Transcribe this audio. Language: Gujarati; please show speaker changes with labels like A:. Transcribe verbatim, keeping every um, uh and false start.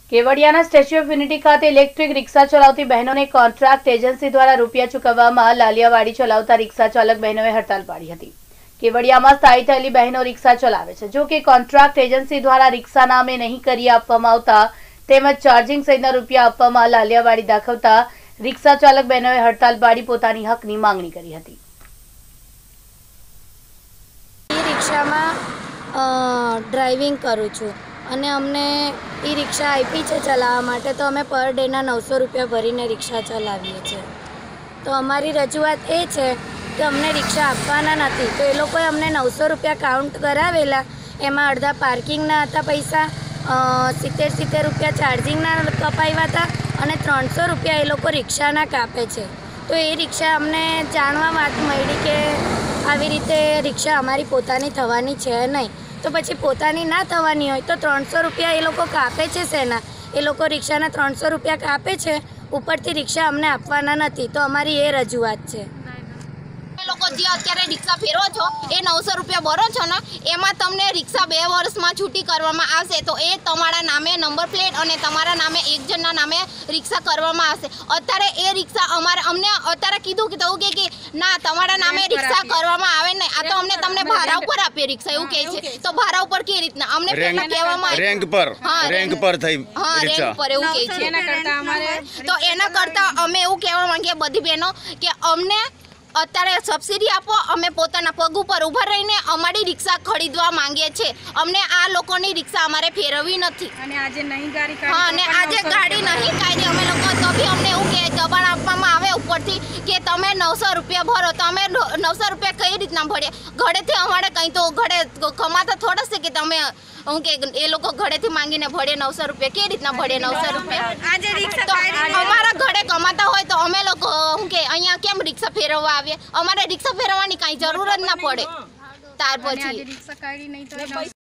A: केवड़ियाना स्टेच्यू ऑफ यूनिटी खाते इलेक्ट्रिक रिक्शा चलावती बहनों ने कॉन्ट्राक्ट एजेंसी द्वारा रुपया चूकववामां लालियावाड़ी चलावता रिक्शा चालक बहनों हड़ताल पाड़ी हती। केवड़ियामां स्थायी थयेली बहनों रिक्शा चलावे छे, जो कि कॉन्ट्राक्ट एजेंसी द्वारा रिक्शा नामे नहीं करी आपवामां आवता तेमज चार्जिंग सहितना रुपया आपवामां लालियावाड़ी दाखवता रिक्शा चालक बहनों हड़ताल पाड़ी पोतानी हकनी मांगणी करी हती।
B: रिक्शामां ड्राइविंग करूँ छूं અને અમને એ રિક્ષા આપી છે ચલાવવા માટે, તો અમે પર ડેના નવસો રૂપિયા ભરીને રિક્ષા ચલાવીએ છીએ। તો અમારી રજૂઆત એ છે કે અમને રિક્ષા આપવાના નથી, તો એ લોકોએ અમને નવસો રૂપિયા કાઉન્ટ કરાવેલા, એમાં અડધા પાર્કિંગના હતા પૈસા, સિત્તેર સિત્તેર રૂપિયા ચાર્જિંગના કપાવ્યા હતા અને ત્રણસો રૂપિયા એ લોકો રિક્ષાના કાપે છે। તો એ રિક્ષા અમને જાણવા વાત મળી કે આવી રીતે રિક્ષા અમારી પોતાની થવાની છે નહીં, તો પછી પોતાની ના થવાની હોય તો ત્રણસો રૂપિયા એ લોકો કાપે છે શેના? એ લોકો રિક્ષાના ત્રણસો રૂપિયા કાપે છે, ઉપરથી રિક્ષા અમને આપવાના નથી। તો અમારી એ રજૂઆત છે।
C: લોકો જે અત્યારે રિક્ષા ફેરવો છો એ નવસો રૂપિયા ભરો છો ને, એમાં તમને રિક્ષા બે વર્ષમાં છૂટી કરવામાં આવશે, તો એ તમારા નામે નંબર પ્લેટ અને તમારા નામે એક જણના નામે રિક્ષા કરવામાં આવશે। અત્યારે એ રિક્ષા અમારે અમને અત્યારે કીધું કે તો કે ના તમારા નામે રિક્ષા કરવામાં આવે નહીં, આ તો અમને તમને ભાડા ઉપર આપીએ રિક્ષા એવું કહે છે। તો ભાડા ઉપર કે રીતના અમને પહેલા કહેવામાં આવે
D: રેન્ક પર રેન્ક પર થઈ
C: હા રેન્ક પર એવું કહે છે। એના કરતા અમારે તો એના કરતા અમે એવું કહેવા માંગીએ બધી બહેનો કે અમને અત્યારે સબસિડી આપો, અમે પોતાના પગ ઉપર ઊભા રહીને અમારી રિક્ષા ખરીદવા માંગીએ છીએ। અમને આ લોકોની રિક્ષા અમારે ફેરવવી નથી
E: અને આજે નહીં ગાડી
C: હા અને આજે ગાડી નહીં કાઢી અમે લોકો, તો બી અમને એવું કે દબાણ આપવામાં આવે ઉપરથી કે તમે નવસો રૂપિયા ભરો, તો અમે નવસો રૂપિયા કઈ રીતના ભરીએ? ઘરેથી અમારે કંઈ તો ઘરે કમાતા થોડા છે કે તમે હું કે એ લોકો ઘરેથી માંગીને ભરે નવસો રૂપિયા, કેવી રીતના ભરે નવસો રૂપિયા?
E: આજે રિક્ષા
C: તો અમારા ઘરે કમાતા હોય તો અમે લોકો હું કે અહીંયા કેમ રિક્ષા ફેરવવા આવીએ? અમારે રિક્ષા ફેરવવાની કાંઈ જરૂર જ ના પડે। ત્યાર પછી
E: રિક્ષા કાઢી નહીં તો